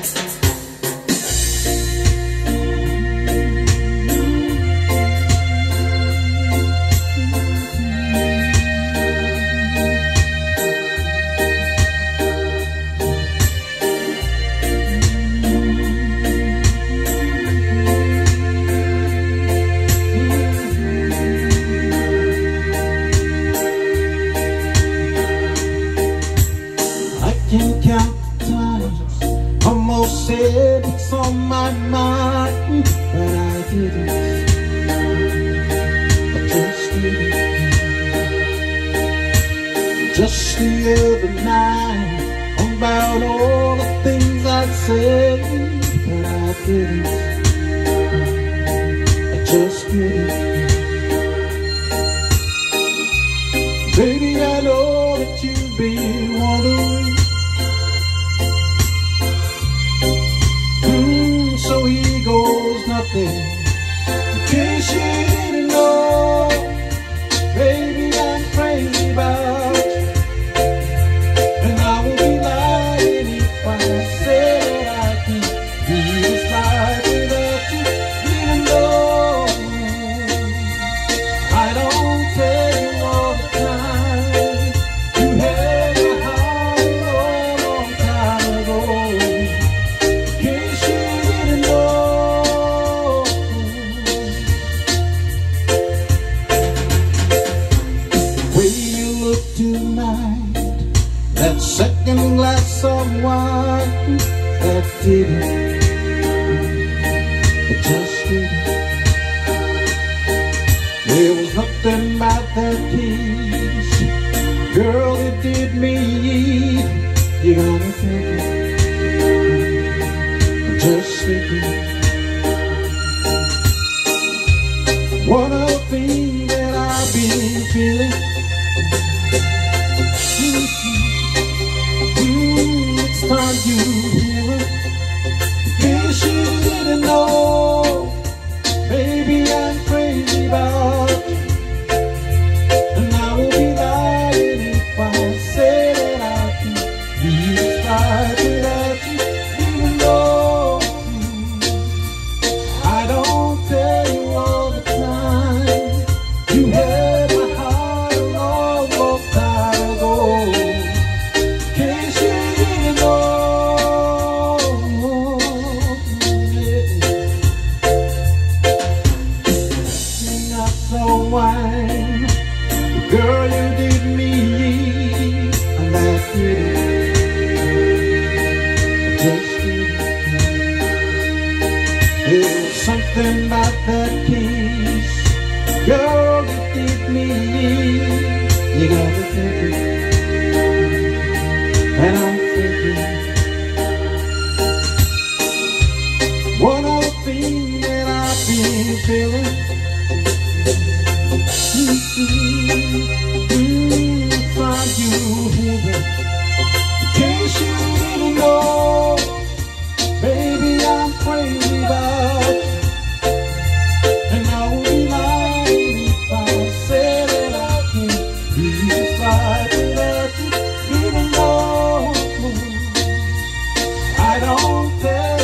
Can't count the times, almost said what's on my mind, but I didn't, I just didn't. Just the other night, about all the things I'd said, but I didn't, I just didn't. Baby, I know that you've been wondering, so here goes nothing. In case you didn't know, baby, I'm crazy about you, and I would be lying if I said I can't be this life without you. Even though I don't tell you all the time, you had my heart a long time ago. In case you tonight, that second glass of wine, that didn't, it just didn't. There was nothing about that kiss, girl, it did me. You got me thinking, just thinking, what a thing that I've been feeling. It's time you hear it. In case you didn't know, baby, I'm crazy about you, and I will be lying if I say that I can't be this life without you. Even though I don't tell you all the time, you had my heart a long time ago. Wine, girl, you did me, and that did it, just did it. There was something about that kiss, girl, you did me. You got me thinking, and I'm thinking, what a thing that I've been feeling. Find you here. In case you didn't know, baby, I'm crazy about you, and I would be lying if I said that I can't be this life without you. Even though I don't tell